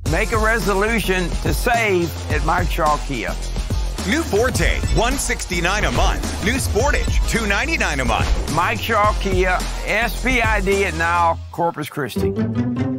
Make a resolution to save at Mike Shaw Kia. New Forte, $169 a month. New Sportage, $299 a month. Mike Shaw Kia, SPID at now Corpus Christi.